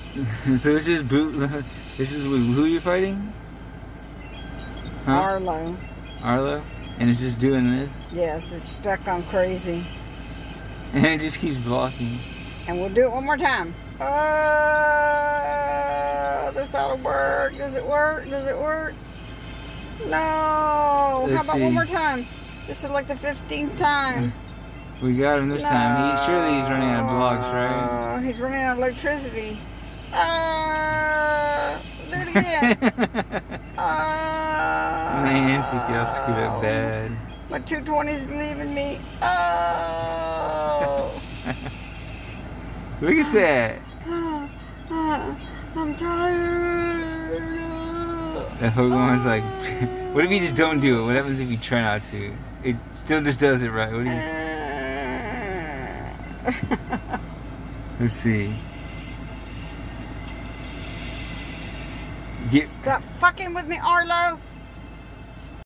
So it's just boot. This is with who you're fighting? Huh? ARLO. ARLO? And it's just doing this? Yes, it's stuck on crazy. And it just keeps blocking. And we'll do it one more time. This ought to work. Does it work? Does it work? No. Let's How about see. one more time? This is like the 15th time. We got him this time. Surely he's running out of blocks, right? He's running out of electricity. Do it again. Niantic, y'all screwed up bad. My 220's leaving me. Oh. Look at that. I'm tired. That Pokemon's like, what if you just don't do it? What happens if you try not to? It still just does it right. What do you... Let's see. Stop fucking with me, ARLO.